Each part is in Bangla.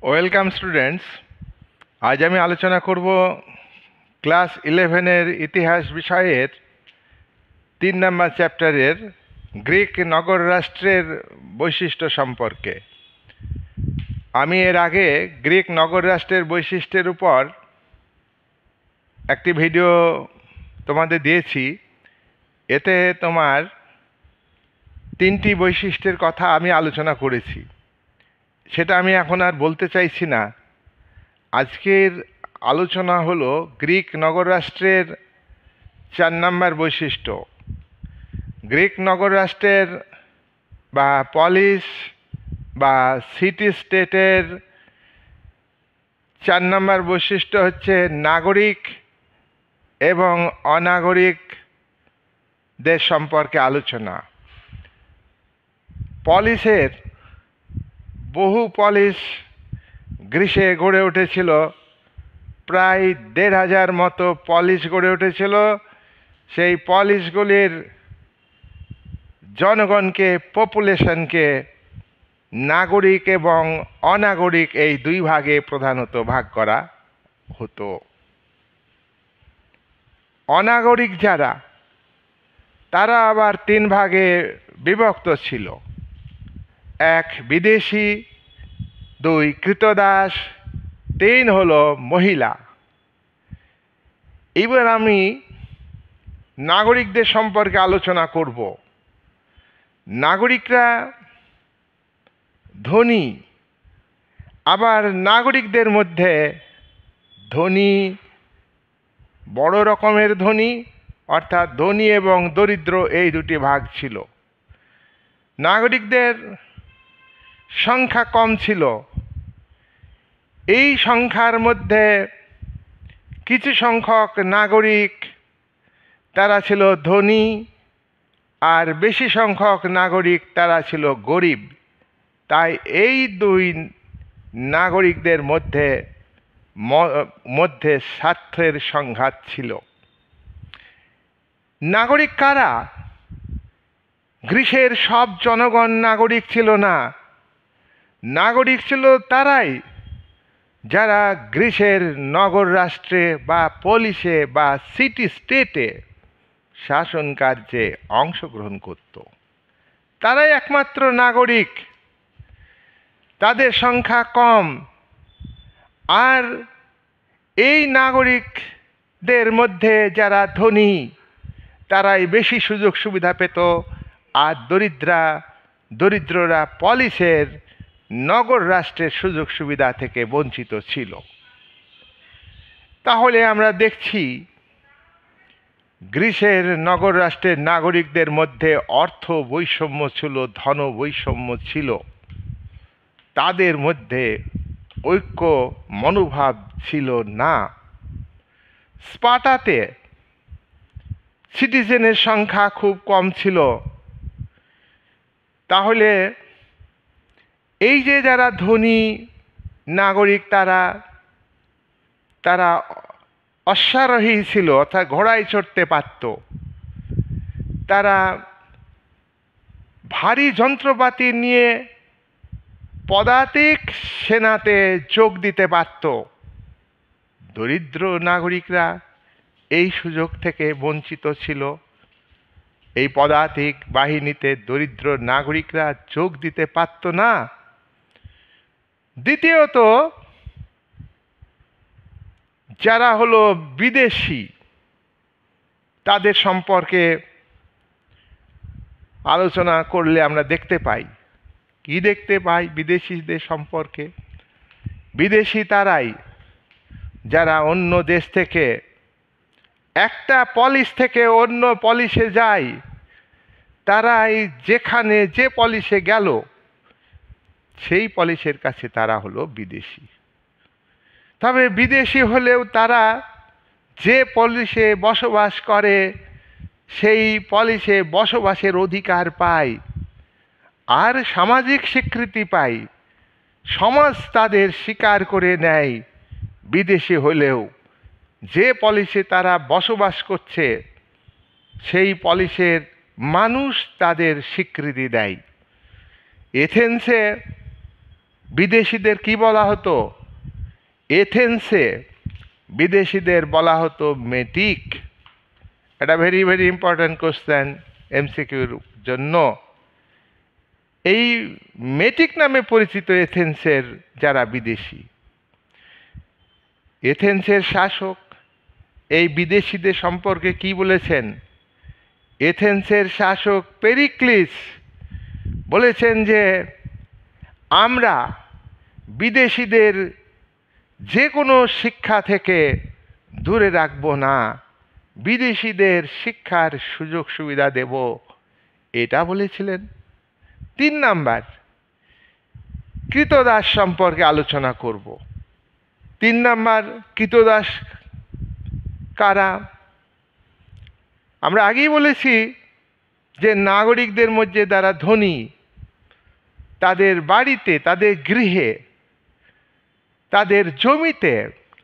Welcome students. আজ আমি আলোচনা করব ক্লাস 11-এর ইতিহাস বিষয়ের 3 নম্বর চ্যাপ্টারের গ্রিক নগর রাষ্ট্রের বৈশিষ্ট্য সম্পর্কে। আমি এর আগে গ্রিক নগর রাষ্ট্রের বৈশিষ্ট্যের উপর একটি ভিডিও তোমাদের দিয়েছি। এতে তোমার 3টি বৈশিষ্ট্যের কথা আমি আলোচনা করেছি, সেটা আমি এখন আর বলতে চাইছি না। আজকের আলোচনা হলো গ্রিক নগর রাষ্ট্রের 4 নম্বর বৈশিষ্ট্য। গ্রিক নগর রাষ্ট্রের বা পলিস বা সিটি স্টেটের 4 নম্বর বৈশিষ্ট্য হচ্ছে নাগরিক এবং অনাগরিকদের সম্পর্কে আলোচনা। পলিসের বহু পলিস গ্রিসে গড়ে উঠেছিল, প্রায় 1,500 মতো পলিস গড়ে উঠেছিল। সেই পলিসগুলির জনগণকে, পপুলেশনকে নাগরিক এবং অনাগরিক এই দুই ভাগে প্রধানত ভাগ করা হতো। অনাগরিক যারা, তারা আবার 3 ভাগে বিভক্ত ছিল। 1 বিদেশি, 2 কৃতদাস, 3 হলো মহিলা। এবার আমি নাগরিকদের সম্পর্কে আলোচনা করব। নাগরিকরা ধনী, আবার নাগরিকদের মধ্যে ধনী, বড় রকমের ধনী, অর্থাৎ ধনী এবং দরিদ্র এই দুটি ভাগ ছিল। নাগরিকদের সংখ্যা কম ছিল। এই সংখ্যার মধ্যে কিছু সংখ্যক নাগরিক তারা ছিল ধনী, আর বেশি সংখ্যক নাগরিক তারা ছিল গরিব। তাই এই দুই নাগরিকদের মধ্যে স্বার্থের সংঘাত ছিল। নাগরিক কারা? গ্রিসের সব জনগণ নাগরিক ছিল না। নাগরিক ছিল তারাই যারা গ্রিসের নগর রাষ্ট্রে বা পলিসে বা সিটি স্টেটে শাসন কার্যে অংশগ্রহণ করত। তারাই একমাত্র নাগরিক। তাদের সংখ্যা কম, আর এই নাগরিকদের মধ্যে যারা ধনী তারাই বেশি সুযোগ সুবিধা পেত, আর দরিদ্ররা পলিসের নগর রাষ্ট্রের সুযোগ সুবিধা থেকে বঞ্চিত ছিল। তাহলে আমরা দেখছি গ্রিসের নগর রাষ্ট্রের নাগরিকদের মধ্যে অর্থ বৈষম্য ছিল, ধন বৈষম্য ছিল। তাদের মধ্যে ঐক্য মনোভাব ছিল না। স্পার্টাতে সিটিজেনের সংখ্যা খুব কম ছিল। তাহলে এই যে যারা ধনী নাগরিক, তারা অশ্বারোহী ছিল, অর্থাৎ ঘোড়ায় চড়তে পারত। তারা ভারী যন্ত্রপাতি নিয়ে পদাতিক সেনাতে যোগ দিতে পারত। দরিদ্র নাগরিকরা এই সুযোগ থেকে বঞ্চিত ছিল। এই পদাতিক বাহিনীতে দরিদ্র নাগরিকরা যোগ দিতে পারত না। দ্বিতীয়ত, যারা হলো বিদেশি, তাদের সম্পর্কে আলোচনা করলে আমরা দেখতে পাই। কি দেখতে পাই বিদেশিদের সম্পর্কে? বিদেশি তারাই যারা অন্য দেশ থেকে একটা পলিস থেকে অন্য পলিসে যায়। তারাই যেখানে যে পলিসে গেল সেই পলিসের কাছে তারা হলো বিদেশি। তবে বিদেশি হলেও তারা যে পলিসে বসবাস করে সেই পলিসে বসবাসের অধিকার পায়, আর সামাজিক স্বীকৃতি পায়। সমাজ তাদের স্বীকার করে নেয়। বিদেশি হলেও যে পলিসে তারা বসবাস করছে সেই পলিসের মানুষ তাদের স্বীকৃতি দেয়। এথেন্সে বিদেশিদের কি বলা হতো? এথেন্সে বিদেশিদের বলা হতো মেটিক। এটা ভেরি ভেরি ইম্পর্ট্যান্ট কোশ্চেন এমসিকিউর জন্য। এই মেটিক নামে পরিচিত এথেন্সের যারা বিদেশি। এথেন্সের শাসক এই বিদেশিদের সম্পর্কে কি বলেছেন? এথেন্সের শাসক পেরিক্লিস বলেছেন যে আমরা বিদেশিদের যে কোনো শিক্ষা থেকে দূরে রাখব না, বিদেশিদের শিক্ষার সুযোগ সুবিধা দেব, এটা বলেছিলেন। 3 নাম্বার, কৃতদাস সম্পর্কে আলোচনা করব। 3 নাম্বার, কৃতদাস কারা? আমরা আগেই বলেছি যে নাগরিকদের মধ্যে যারা ধনী, তাদের বাড়িতে, তাদের গৃহে, তাদের জমিতে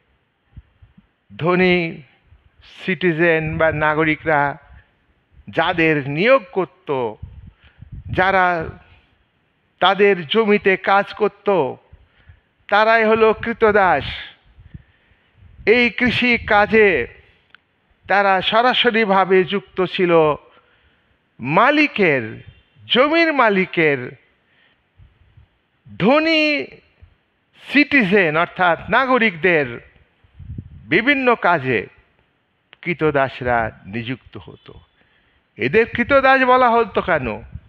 ধনী সিটিজেন বা নাগরিকরা যাদের নিয়োগ করত, যারা তাদের জমিতে কাজ করত, তারাই হলো কৃতদাস। এই কৃষি কাজে তারা সরাসরিভাবে যুক্ত ছিল মালিকের, জমির মালিকের, ধনী সিটিজেন অর্থাৎ নাগরিকদের বিভিন্ন কাজে কৃতদাসরা নিযুক্ত হতো। এদের কৃতদাস বলা হতো কেন?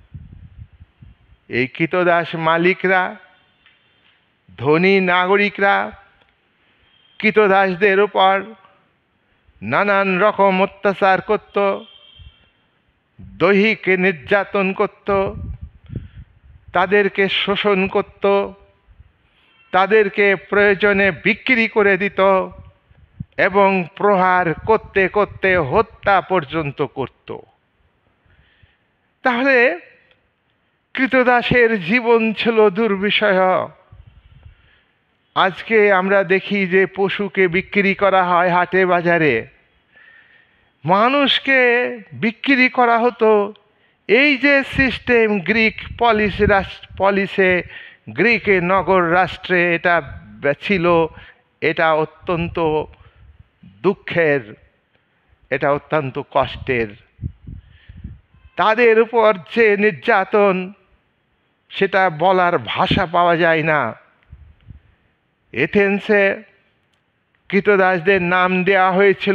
এই কৃতদাস মালিকরা, ধনী নাগরিকরা কৃতদাসদের উপর নানান রকম অত্যাচার করত, দৈহিক নির্যাতন করত, তাদেরকে শোষণ করত, তাদেরকে প্রয়োজনে বিক্রি করে দিত এবং প্রহার করতে করতে হত্যা পর্যন্ত করত। তাহলে কৃতদাসের জীবন ছিল দুর্বিষহ। আজকে আমরা দেখি যে পশুকে বিক্রি করা হয় হাটে বাজারে, মানুষকে বিক্রি করা হতো। এই যে সিস্টেম গ্রিক পলিসে, গ্রিক নগর রাষ্ট্রে এটা ছিল, এটা অত্যন্ত দুঃখের, এটা অত্যন্ত কষ্টের। তাদের উপর যে নির্যাতন, সেটা বলার ভাষা পাওয়া যায় না। এথেন্সে কৃতদাসদের নাম দেওয়া হয়েছিল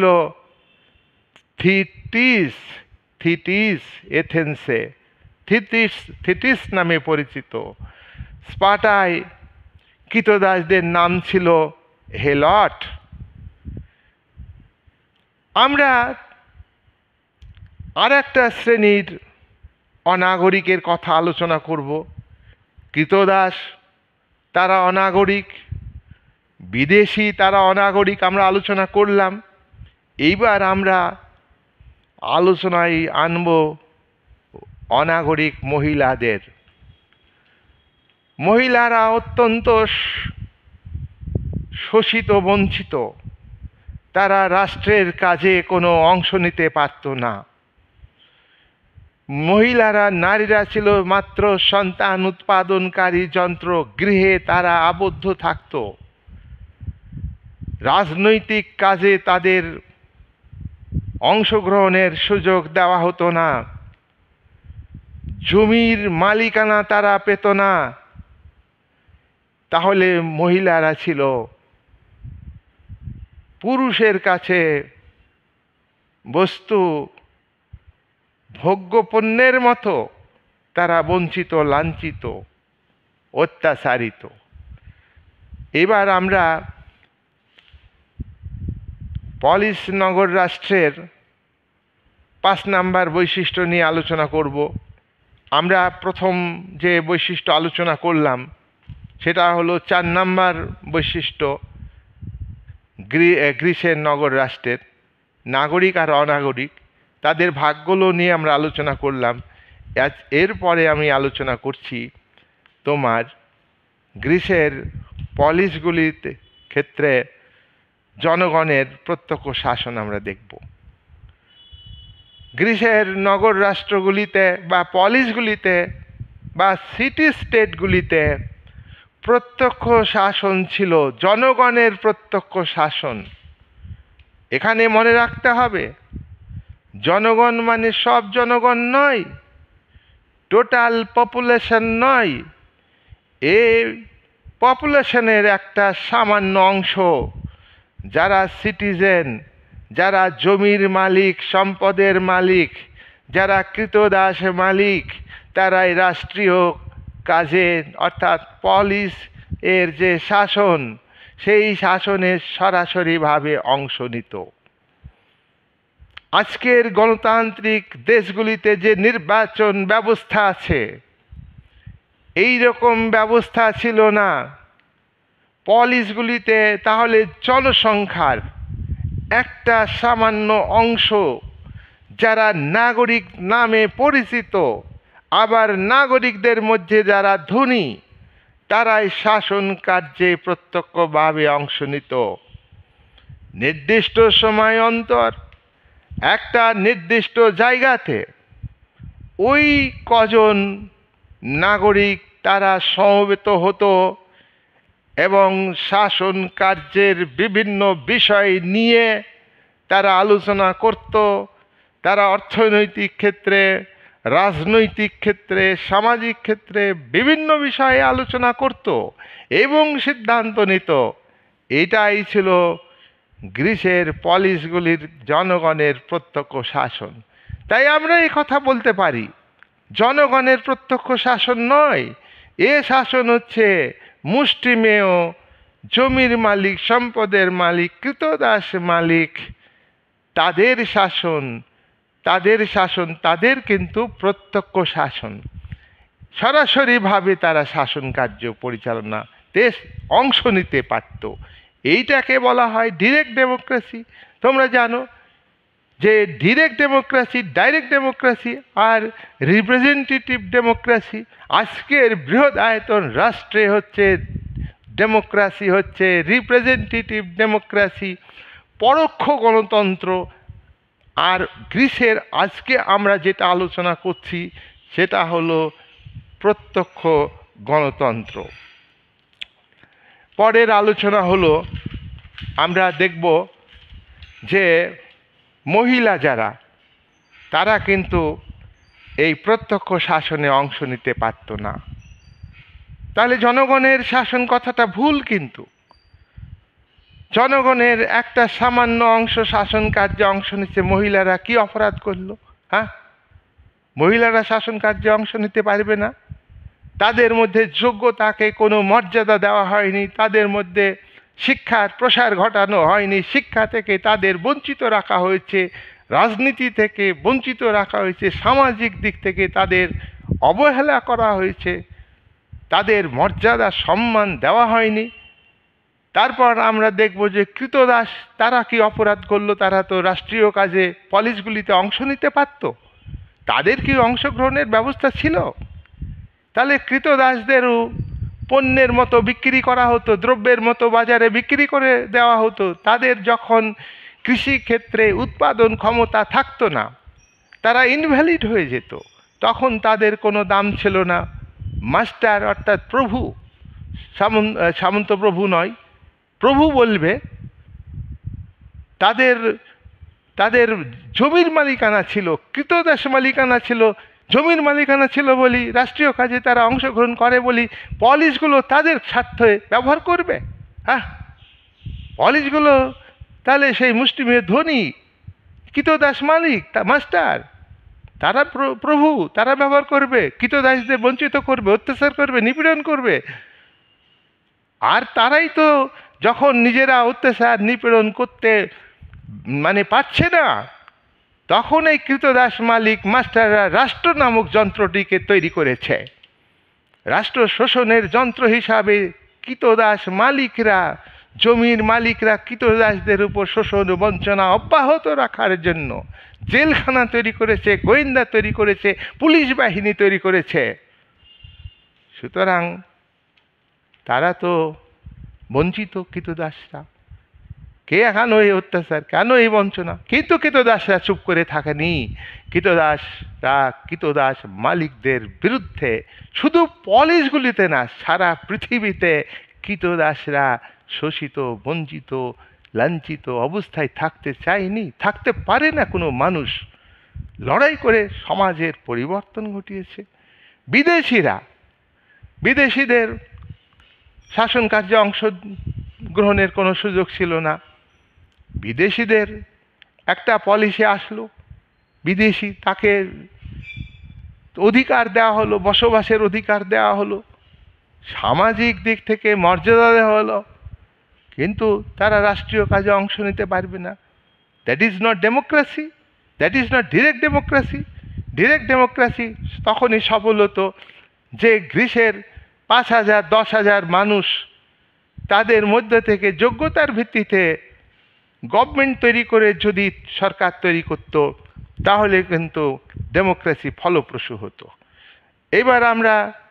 থিটিস। এথেন্সে থিটিস নামে পরিচিত। স্পার্টায় কৃতদাসদের নাম ছিল হেলট। আমরা আর একটা শ্রেণীর অনাগরিকের কথা আলোচনা করব। কৃতদাস তারা অনাগরিক, বিদেশি তারা অনাগরিক, আমরা আলোচনা করলাম। এইবার আমরা আলোচনায় আনব অনাগরিক মহিলাদের। মহিলারা অত্যন্ত শোষিত, বঞ্চিত। তারা রাষ্ট্রের কাজে কোনো অংশ নিতে পারত না। মহিলারা, নারীরা ছিল মাত্র সন্তান উৎপাদনকারী যন্ত্র। গৃহে তারা আবদ্ধ থাকত। রাজনৈতিক কাজে তাদের অংশগ্রহণের সুযোগ দেওয়া হতো না। জমির মালিকানা তারা পেত না। তাহলে মহিলারা ছিল পুরুষের কাছে বস্তু, ভোগ্যপণ্যের মতো। তারা বঞ্চিত, লাঞ্ছিত, অত্যাচারিত। এবার আমরা পলিস নগর রাষ্ট্রের 5 নাম্বার বৈশিষ্ট্য নিয়ে আলোচনা করব। আমরা প্রথম যে বৈশিষ্ট্য আলোচনা করলাম সেটা হলো 4 নাম্বার বৈশিষ্ট্য গ্রিসের নগর রাষ্ট্রের। নাগরিক আর অনাগরিক, তাদের ভাগগুলো নিয়ে আমরা আলোচনা করলাম। এরপরে আমি আলোচনা করছি তোমার গ্রিসের পলিসগুলিতে ক্ষেত্রে জনগণের প্রত্যক্ষ শাসন আমরা দেখব। গ্রিসের নগর রাষ্ট্রগুলিতে বা পলিসগুলিতে বা সিটি স্টেটগুলিতে প্রত্যক্ষ শাসন ছিল, জনগণের প্রত্যক্ষ শাসন। এখানে মনে রাখতে হবে, জনগণ মানে সব জনগণ নয়, টোটাল পপুলেশন নয়, এই পপুলেশনের একটা সামান্য অংশ, যারা সিটিজেন, যারা জমির মালিক, সম্পদের মালিক, যারা কৃতদাস মালিক, তারাই রাষ্ট্রীয় কাজে অর্থাৎ পুলিশ এর যে শাসন, সেই শাসনের সরাসরিভাবে অংশ নিত। আজকের গণতান্ত্রিক দেশগুলিতে যে নির্বাচন ব্যবস্থা আছে, এই রকম ব্যবস্থা ছিল না। পুলিশগুলিতে তাহলে জনসংখ্যার একটা সামান্য অংশ, যারা নাগরিক নামে পরিচিত, আবার নাগরিকদের মধ্যে যারা ধনী, তারাই শাসন কার্যে প্রত্যক্ষভাবে অংশ নিত। নির্দিষ্ট সময় অন্তর একটা নির্দিষ্ট জায়গাতে ওই কজন নাগরিক তারা সমবেত হতো এবং শাসন কার্যের বিভিন্ন বিষয় নিয়ে তারা আলোচনা করত। তারা অর্থনৈতিক ক্ষেত্রে, রাজনৈতিক ক্ষেত্রে, সামাজিক ক্ষেত্রে বিভিন্ন বিষয়ে আলোচনা করত এবং সিদ্ধান্ত নিত। এটাই ছিল গ্রিসের পুলিশগুলির জনগণের প্রত্যক্ষ শাসন। তাই আমরা এই কথা বলতে পারি, জনগণের প্রত্যক্ষ শাসন নয়, এ শাসন হচ্ছে মুষ্টিমেয় জমির মালিক, সম্পদের মালিক, কৃতদাস মালিক, তাদের শাসন, তাদের কিন্তু প্রত্যক্ষ শাসন। সরাসরিভাবে তারা শাসন কার্য পরিচালনা দেশ অংশ নিতে পারত। এইটাকে বলা হয় ডিরেক্ট ডেমোক্রেসি। তোমরা জানো যে ডিরেক্ট ডেমোক্রেসি, ডাইরেক্ট ডেমোক্রেসি আর রিপ্রেজেন্টেটিভ ডেমোক্রেসি। আজকের বৃহদায়তন রাষ্ট্রে হচ্ছে ডেমোক্রেসি হচ্ছে রিপ্রেজেন্টেটিভ ডেমোক্রেসি, পরোক্ষ গণতন্ত্র। আর গ্রিসের আজকে আমরা যেটা আলোচনা করছি সেটা হলো প্রত্যক্ষ গণতন্ত্র। পরের আলোচনা হলো, আমরা দেখব যে মহিলা যারা, তারা কিন্তু এই প্রত্যক্ষ শাসনে অংশ নিতে পারত না। তাহলে জনগণের শাসন কথাটা ভুল। কিন্তু জনগণের একটা সামান্য অংশ শাসন কার্যে অংশ নিচ্ছে, মহিলারা কি অপরাধ করলো? হ্যাঁ, মহিলারা শাসন কার্যে অংশ নিতে পারবে না? তাদের মধ্যে যোগ্যতাকে কোনো মর্যাদা দেওয়া হয়নি, তাদের মধ্যে শিক্ষার প্রসার ঘটানো হয়নি, শিক্ষা থেকে তাদের বঞ্চিত রাখা হয়েছে, রাজনীতি থেকে বঞ্চিত রাখা হয়েছে, সামাজিক দিক থেকে তাদের অবহেলা করা হয়েছে, তাদের মর্যাদা সম্মান দেওয়া হয়নি। তারপর আমরা দেখব যে কৃতদাস, তারা কি অপরাধ করলো? তারা তো রাষ্ট্রীয় কাজে পুলিশগুলিতে অংশ নিতে পারত, তাদের কি অংশগ্রহণের ব্যবস্থা ছিল? তাহলে কৃতদাসদেরও পণ্যের মতো বিক্রি করা হতো, দ্রব্যের মতো বাজারে বিক্রি করে দেওয়া হতো। তাদের যখন কৃষিক্ষেত্রে উৎপাদন ক্ষমতা থাকতো না, তারা ইনভ্যালিড হয়ে যেত, তখন তাদের কোনো দাম ছিল না। মাস্টার অর্থাৎ প্রভু, সামন্ত প্রভু নয়, প্রভু বলবে, তাদের জমির মালিকানা ছিল, কৃতদাস মালিকানা ছিল। জমির মালিকানা ছিল বলি, রাষ্ট্রীয় কাজে তারা অংশগ্রহণ করে বলি পুলিশগুলো তাদের স্বার্থে ব্যবহার করবে? হ্যাঁ, পুলিশগুলো তাহলে সেই মুষ্টিমেয় ধনী, কৃতদাস মালিক, মাস্টার, তারা প্রভু, তারা ব্যবহার করবে, কৃতদাসদের বঞ্চিত করবে, অত্যাচার করবে, নিপীড়ন করবে। আর তারাই তো যখন নিজেরা অত্যাচার নিপীড়ন করতে পারছে না, তখন এই কৃতদাস মালিক মাস্টাররা রাষ্ট্র নামক যন্ত্রটিকে তৈরি করেছে। রাষ্ট্র শোষণের যন্ত্র হিসাবে কৃতদাস মালিকরা, জমির মালিকরা কৃতদাসদের উপর শোষণ বঞ্চনা অব্যাহত রাখার জন্য জেলখানা তৈরি করেছে, গোয়েন্দা তৈরি করেছে, পুলিশ বাহিনী তৈরি করেছে। সুতরাং তারা তো বঞ্চিত, কৃতদাসরা। কেন এই অত্যাচার, কেন এই বঞ্চনা? কিন্তু কৃতদাসরা চুপ করে থাকেনি। কৃতদাস মালিকদের বিরুদ্ধে শুধু পলিশগুলিতে না, সারা পৃথিবীতে কৃতদাসরা শোষিত, বঞ্চিত, লাঞ্ছিত অবস্থায় থাকতে চায়নি, থাকতে পারে না কোনো মানুষ। লড়াই করে সমাজের পরিবর্তন ঘটিয়েছে। বিদেশিদের শাসন কার্যে অংশগ্রহণের কোনো সুযোগ ছিল না। বিদেশিদের একটা পলিসি আসলো, বিদেশি তাকে অধিকার দেওয়া হলো, বসবাসের অধিকার দেওয়া হলো, সামাজিক দিক থেকে মর্যাদা দেওয়া হলো, কিন্তু তারা রাষ্ট্রীয় কাজে অংশ নিতে পারবে না। That is not democracy, that is not direct democracy. Direct democracy তখনই সফল হতো যে গ্রিসের 5,000 10,000 মানুষ তাদের মধ্যে থেকে যোগ্যতার ভিত্তিতে গভর্নমেন্ট তৈরি করে যদি সরকার তৈরি করত, তাহলে কিন্তু ডেমোক্রেসি ফলপ্রসূ হতো। এবার আমরা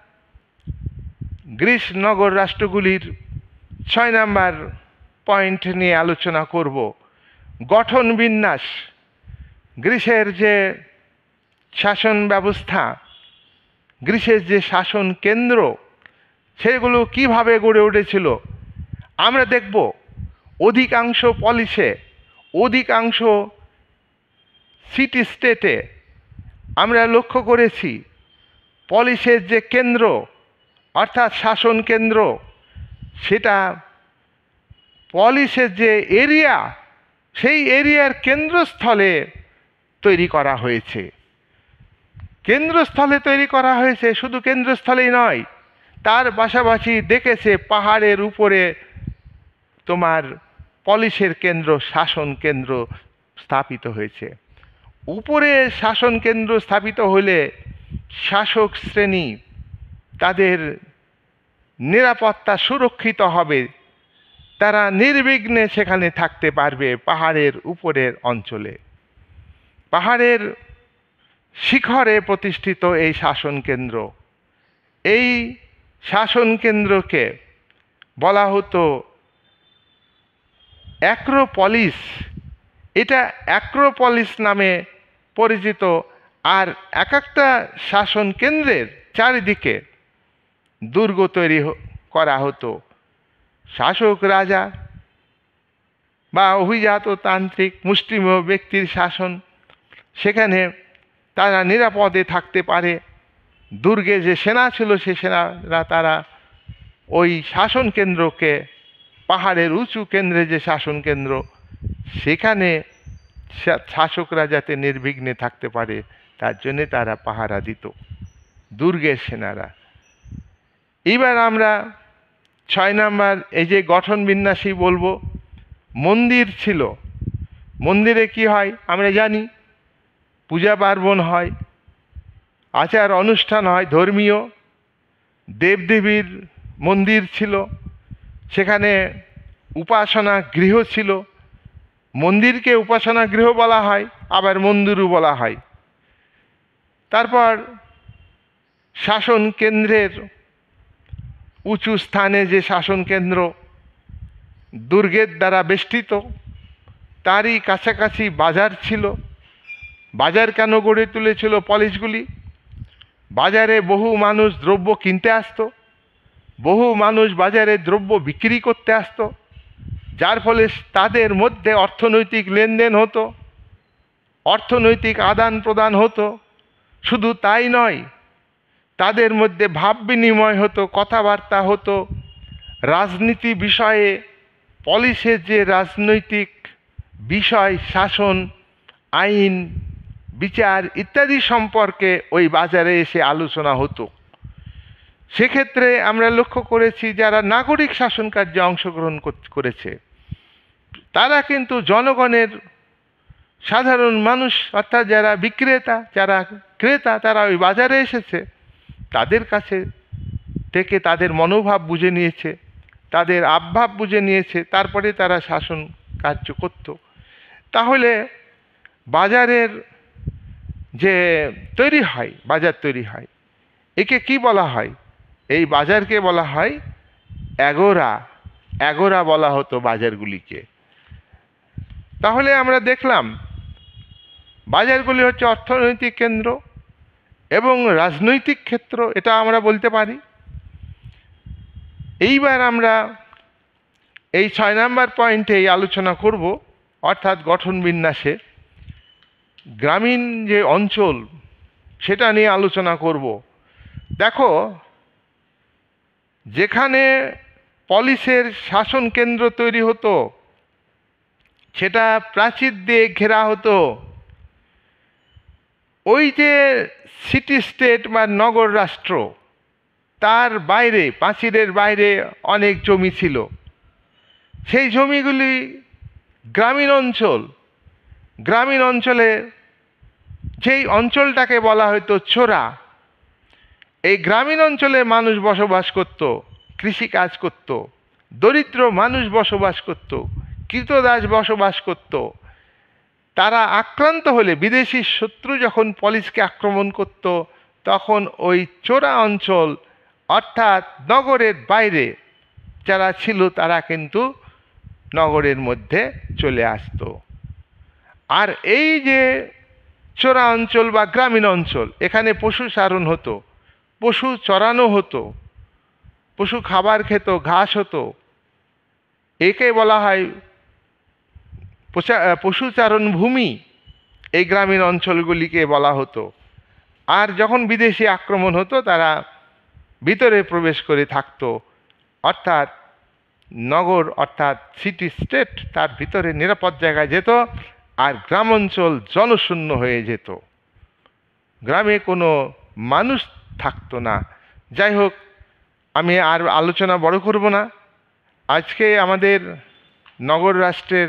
গ্রিস নগর রাষ্ট্রগুলির 6 নম্বর পয়েন্ট নিয়ে আলোচনা করব। গঠন বিন্যাস। গ্রিসের যে শাসন ব্যবস্থা, গ্রিসের যে শাসন কেন্দ্র, সেগুলো কিভাবে গড়ে উঠেছিল আমরা দেখব। অধিকাংশ পলিসে, অধিকাংশ সিটি স্টেটে আমরা লক্ষ্য করেছি পলিসের যে কেন্দ্র অর্থাৎ শাসন কেন্দ্র, সেটা পলিসের যে এরিয়া, সেই এরিয়ার কেন্দ্রস্থলে তৈরি করা হয়েছে। কেন্দ্রস্থলে তৈরি করা হয়েছে, শুধু কেন্দ্রস্থলেই নয়, তার পাশাপাশি দেখেছে পাহাড়ের উপরে তোমার পলিসের কেন্দ্র, শাসন কেন্দ্র স্থাপিত হয়েছে। উপরে শাসন কেন্দ্র স্থাপিত হলে শাসক শ্রেণী তাদের নিরাপত্তা সুরক্ষিত হবে, তারা নির্বিঘ্নে সেখানে থাকতে পারবে। পাহাড়ের উপরের অঞ্চলে, পাহাড়ের শিখরে প্রতিষ্ঠিত এই শাসন কেন্দ্র, এই শাসন কেন্দ্রকে বলা হতো অ্যাক্রোপলিস। এটা অ্যাক্রোপলিস নামে পরিচিত। আর এক একটা শাসন কেন্দ্রের চারিদিকে দুর্গ তৈরি করা হতো। শাসক রাজা বা অভিজাত তান্ত্রিক মুষ্টিমেয় ব্যক্তির শাসন, সেখানে তারা নিরাপদে থাকতে পারে। দুর্গে যে সেনা ছিল, সে সেনারা তারা ওই শাসন কেন্দ্রকে, পাহাড়ের উঁচু কেন্দ্রে যে শাসন কেন্দ্র, সেখানে শাসকরা যাতে নির্বিঘ্নে থাকতে পারে তার জন্যে তারা পাহারা দিত, দুর্গের সেনারা। এবার আমরা 6 নম্বর এই যে গঠন বিন্যাসই বলবো। মন্দির ছিল। মন্দিরে কি হয় আমরা জানি, পূজা পার্বণ হয়, আচার অনুষ্ঠান হয়, ধর্মীয় দেবদেবীর মন্দির ছিল, সেখানে উপাসনা গৃহ ছিল। মন্দিরকে উপাসনা গৃহ বলা হয়, আবার মন্দিরও বলা হয়। তারপর শাসন কেন্দ্রের উঁচু স্থানে যে শাসন কেন্দ্র দুর্গের দ্বারা বেষ্টিত, তারই কাছাকাছি বাজার ছিল। বাজার কেন গড়ে তুলেছিল পলিসগুলি? বাজারে বহু মানুষ দ্রব্য কিনতে আসতো, বহু মানুষ বাজারে দ্রব্য বিক্রি করতে আসতো, যার ফলে তাদের মধ্যে অর্থনৈতিক লেনদেন হতো, অর্থনৈতিক আদান প্রদান হতো। শুধু তাই নয়, তাদের মধ্যে ভাব বিনিময় হতো, কথাবার্তা হতো। রাজনীতি বিষয়ে পলিসের যে রাজনৈতিক বিষয়, শাসন, আইন, বিচার ইত্যাদি সম্পর্কে ওই বাজারে এসে আলোচনা হতো। সেক্ষেত্রে আমরা লক্ষ্য করেছি যারা নাগরিক শাসন কার্যে অংশগ্রহণ করেছে, তারা কিন্তু জনগণের, সাধারণ মানুষ অর্থাৎ যারা বিক্রেতা, যারা ক্রেতা, তারা ওই বাজারে এসেছে, তাদের কাছে থেকে তাদের মনোভাব বুঝে নিয়েছে, তাদের আবভাব বুঝে নিয়েছে, তারপরে তারা শাসন কার্য করত। তাহলে বাজারের যে তৈরি হয়, বাজার তৈরি হয়, একে কি বলা হয়? এই বাজারকে বলা হয় অ্যাগোরা। অ্যাগোরা বলা হতো বাজারগুলিকে। তাহলে আমরা দেখলাম বাজারগুলি হচ্ছে অর্থনৈতিক কেন্দ্র এবং রাজনৈতিক ক্ষেত্র, এটা আমরা বলতে পারি। এইবার আমরা এই 6 নম্বর পয়েন্টে এই আলোচনা করব, অর্থাৎ গঠন বিন্যাসে গ্রামীণ যে অঞ্চল সেটা নিয়ে আলোচনা করব। দেখো, যেখানে পলিসের শাসন কেন্দ্র তৈরি হতো সেটা প্রাচীর দিয়ে ঘেরা হতো। ওই যে সিটি স্টেট বা নগর রাষ্ট্র, তার বাইরে, প্রাচীরের বাইরে অনেক জমি ছিল। সেই জমিগুলি গ্রামীণ অঞ্চল। গ্রামীণ অঞ্চলে যেই অঞ্চলটাকে বলা হতো চোরা, এই গ্রামীণ অঞ্চলে মানুষ বসবাস করত, কৃষিকাজ করত, দরিদ্র মানুষ বসবাস করত, কৃতদাস বসবাস করত। তারা আক্রান্ত হলে, বিদেশি শত্রু যখন পলিসকে আক্রমণ করত, তখন ওই চোরা অঞ্চল অর্থাৎ নগরের বাইরে যারা ছিল তারা কিন্তু নগরের মধ্যে চলে আসতো। আর এই যে চোরা অঞ্চল বা গ্রামীণ অঞ্চল, এখানে পশু চারণ হতো, পশু চরানো হতো, পশু খাবার খেত, ঘাস হতো। একে বলা হয় পশুচারণ ভূমি, এই গ্রামীণ অঞ্চলগুলিকে বলা হতো। আর যখন বিদেশি আক্রমণ হতো তারা ভিতরে প্রবেশ করে থাকতো, অর্থাৎ নগর অর্থাৎ সিটি স্টেট তার ভিতরে নিরাপদ জায়গায় যেত, আর গ্রাম অঞ্চল জনশূন্য হয়ে যেত, গ্রামে কোনো মানুষ থাকতো না। যাই হোক, আমি আর আলোচনা বড় করব না। আজকে আমাদের নগর রাষ্ট্রের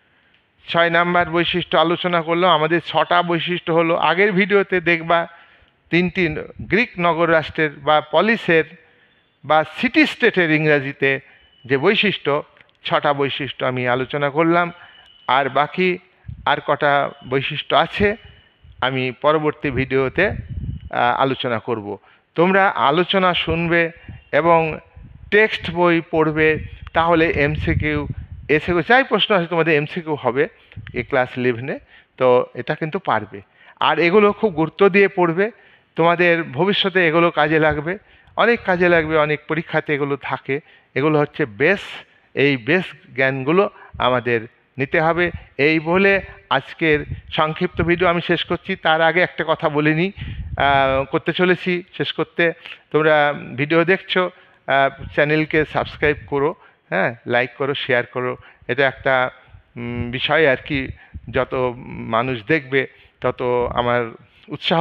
6 নম্বর বৈশিষ্ট্য আলোচনা করলাম। আমাদের 6টা বৈশিষ্ট্য হলো, আগের ভিডিওতে দেখবা 3টি গ্রিক নগর রাষ্ট্রের বা পলিসের বা সিটি স্টেটের ইংরাজিতে যে বৈশিষ্ট্য, 6টা বৈশিষ্ট্য আমি আলোচনা করলাম। আর বাকি আর কটা বৈশিষ্ট্য আছে আমি পরবর্তী ভিডিওতে আলোচনা করব। তোমরা আলোচনা শুনবে এবং টেক্সট বই পড়বে, তাহলে এমসিকিউ এসিকিউ যাই প্রশ্ন আছে তোমাদের এমসিকিউ হবে এই ক্লাস 11-এ, তো এটা কিন্তু পারবে। আর এগুলো খুব গুরুত্ব দিয়ে পড়বে, তোমাদের ভবিষ্যতে এগুলো কাজে লাগবে, অনেক কাজে লাগবে, অনেক পরীক্ষাতে এগুলো থাকে। এগুলো হচ্ছে বেস, এই বেস জ্ঞানগুলো আমাদের নিতে হবে। এই বলে আজকের সংক্ষিপ্ত ভিডিও আমি শেষ করছি। তার আগে একটা কথা বলে নিই, করতে চলেছি শেষ করতে। তোমরা ভিডিও দেখছো, চ্যানেলকে সাবস্ক্রাইব করো, হ্যাঁ, লাইক করো, শেয়ার করো। এটা একটা বিষয় আর কি, যত মানুষ দেখবে তত আমার উৎসাহ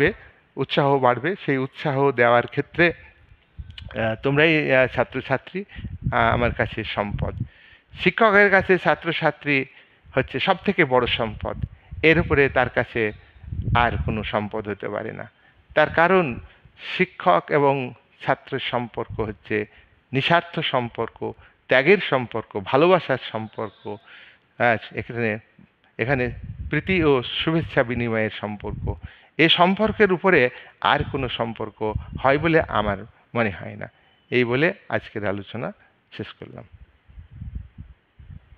বাড়বে। সেই উৎসাহ দেওয়ার ক্ষেত্রে তোমরাই ছাত্রছাত্রী আমার কাছে সম্পদ। শিক্ষকের কাছে ছাত্রছাত্রী হচ্ছে সবথেকে বড় সম্পদ, এর উপরে তার কাছে আর কোনো সম্পদ হতে পারে না। তার কারণ শিক্ষক এবং ছাত্রের সম্পর্ক হচ্ছে নিঃস্বার্থ সম্পর্ক, ত্যাগের সম্পর্ক, ভালোবাসার সম্পর্ক। এখানে প্রীতি ও শুভেচ্ছা বিনিময়ের সম্পর্ক। এই সম্পর্কের উপরে আর কোনো সম্পর্ক হয় বলে আমার মনে হয় না। এই বলে আজকের আলোচনা শেষ করলাম।